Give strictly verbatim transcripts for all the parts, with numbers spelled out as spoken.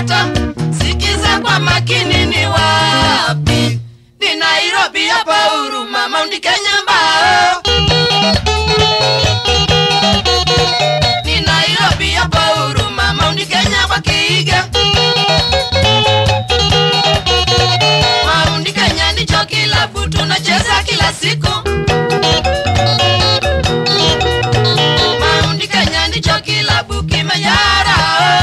unanipata, sikiza kwa makini ni wapi. Ni Nairobi hapa Huruma, Mount Kenya mbao. Ni Nairobi hapa Huruma, Mount Kenya kwa Kiiga. Mount Kenya ndicho kilabu tunacheza kila siku. Mount Kenya ndicho kilabu kimejara.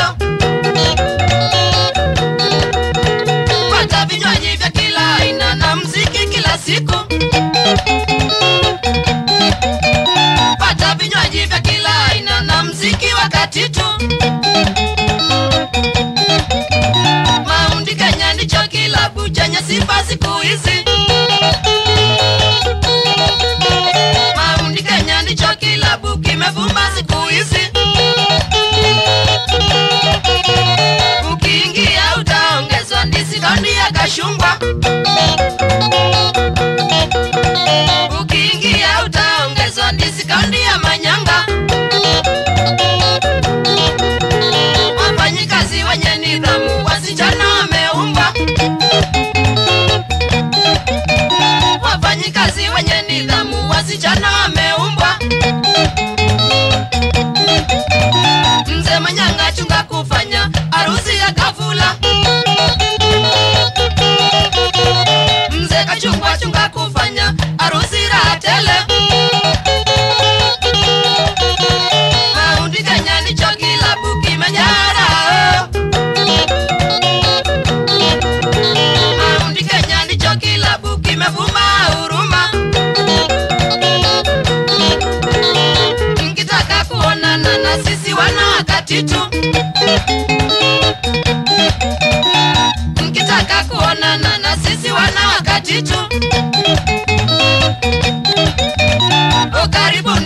Pata vinywaji vya kila aina na muziki kila siku. Pata vinywaji vya kila aina na muziki wakati tu. Mount Kenya ndicho kilabu chenye sifa siku hizi. Mount Kenya ndicho kilabu kimevuma siku hizi. Ukiingia utaongezwa discount ya kashungwa. Ukiingia utaongezwa discount ya manyanga. Wafanyikazi wenye nidhamu, wasichana wameumbwa. Wafanyikazi wenye nidhamu, wasichana wameumbwa. Mzee Manyanga chunga kufanya harusi ya ghafula. Mzee Kachungwa chunga kufanya harusi raha tele. Mount Kenya ndicho kilabu kimejara. Mount Kenya ndicho kilabu kimevuma Huruma. Mkitaka kuonana na sisi wana wakati tu. Mkitaka kuonana na sisi wana wakati tu. O karibu